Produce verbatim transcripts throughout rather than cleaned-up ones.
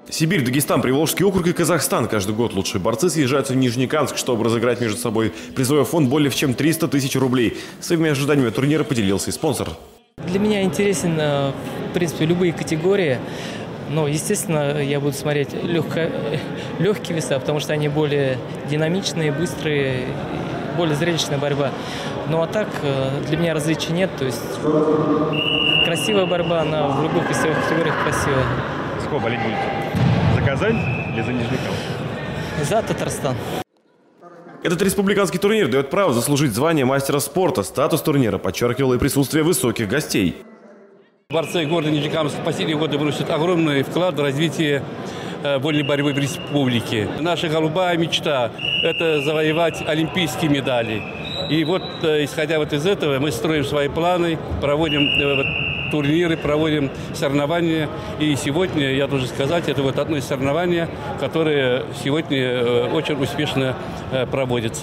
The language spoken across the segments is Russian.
Сибирь, Дагестан, Приволжский округ и Казахстан. Каждый год лучшие борцы съезжаются в Нижнекамск, чтобы разыграть между собой призовой фонд более чем триста тысяч рублей. Своими ожиданиями турнира поделился и спонсор. Для меня интересен, в принципе, любые категории. Но, естественно, я буду смотреть легко, легкие веса, потому что они более динамичные, быстрые, более зрелищная борьба. Ну а так, для меня различий нет. То есть красивая борьба, она в любых весовых категориях красивая. За кого болеть будете? За Казань или за Нижнекамск? За Татарстан. Этот республиканский турнир дает право заслужить звание мастера спорта. Статус турнира подчеркивало и присутствие высоких гостей. Борцы города Нижнекамск в последние годы вносят огромный вклад в развитие вольной борьбы в республике. Наша голубая мечта – это завоевать олимпийские медали. И вот, исходя вот из этого, мы строим свои планы, проводим турниры, проводим соревнования. И сегодня, я должен сказать, это вот одно из соревнований, которое сегодня очень успешно проводится.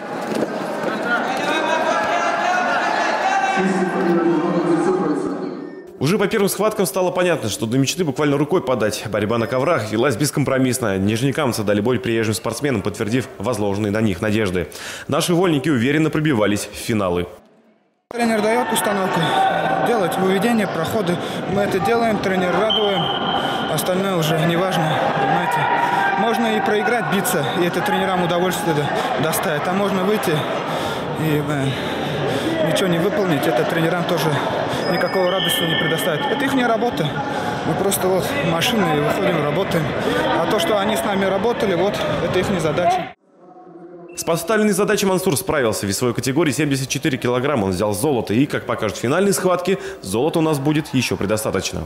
Уже по первым схваткам стало понятно, что до мечты буквально рукой подать. Борьба на коврах велась бескомпромиссно. Нижнекамцы дали бой приезжим спортсменам, подтвердив возложенные на них надежды. Наши вольники уверенно пробивались в финалы. Тренер дает установку делать выведение, проходы. Мы это делаем, тренер радуем. Остальное уже не важно, понимаете. Можно и проиграть, биться, и это тренерам удовольствие доставит. А можно выйти и э, ничего не выполнить. Это тренерам тоже никакого радости не предоставит. Это их не работа. Мы просто вот машины и выходим, работаем. А то, что они с нами работали, вот это их задача. С поставленной задачей Мансур справился. В весовой категории семьдесят четыре килограмма он взял золото. И, как покажут финальные схватки, золота у нас будет еще предостаточно.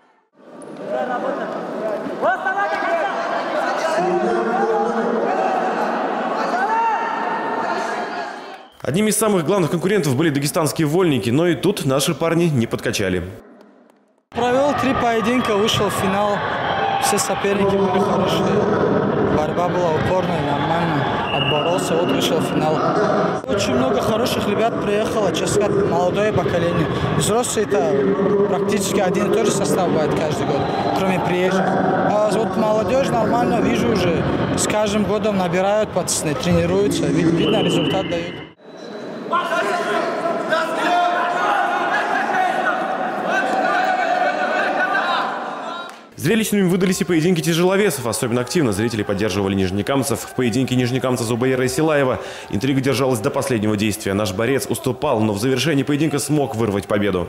Одними из самых главных конкурентов были дагестанские вольники, но и тут наши парни не подкачали. Провел три поединка, вышел в финал. Все соперники были хорошие. Борьба была упорная, нормально. Отборолся, вот вышел в финал. Очень много хороших ребят приехало, честно сказать, молодое поколение. Взрослые-то практически один и тот же состав бывает каждый год, кроме приезжих. А вот молодежь нормально, вижу уже, с каждым годом набирают пацаны, тренируются, видно, результат дают. Зрелищными выдались и поединки тяжеловесов. Особенно активно зрители поддерживали нижнекамцев. В поединке нижнекамца Зубаира и Силаева интрига держалась до последнего действия. Наш борец уступал, но в завершении поединка смог вырвать победу.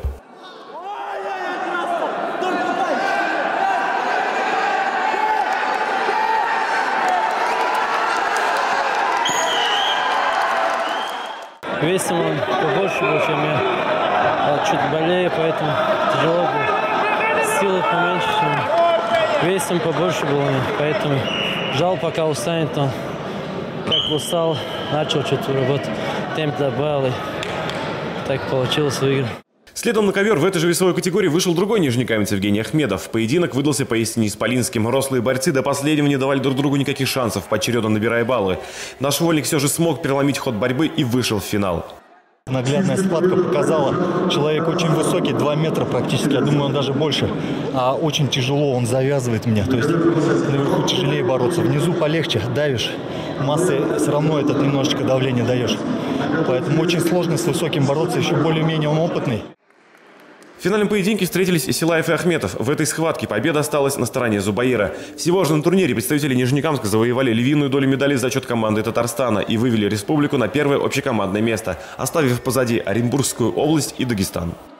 Весом он побольше был, чем я. Я чуть болею, поэтому тяжело было. Силы поменьше, чем весом побольше было, поэтому жал, пока устанет он. Как устал, начал что-то работать, темп добавил, и так получилось выиграть. Следом на ковер в этой же весовой категории вышел другой нижнекамец Евгений Ахмедов. Поединок выдался поистине исполинским. Рослые борцы до последнего не давали друг другу никаких шансов, поочередно набирая баллы. Наш вольник все же смог переломить ход борьбы и вышел в финал. Наглядная схватка показала, человек очень высокий, два метра практически, я думаю, он даже больше. А очень тяжело, он завязывает меня, то есть наверху тяжелее бороться, внизу полегче, давишь, массы все равно этот немножечко давление даешь. Поэтому очень сложно с высоким бороться, еще более-менее он опытный. В финальном поединке встретились и Силаев, и Ахметов. В этой схватке победа осталась на стороне Зубаира. Всего же на турнире представители Нижнекамска завоевали львиную долю медалей за счет команды Татарстана и вывели республику на первое общекомандное место, оставив позади Оренбургскую область и Дагестан.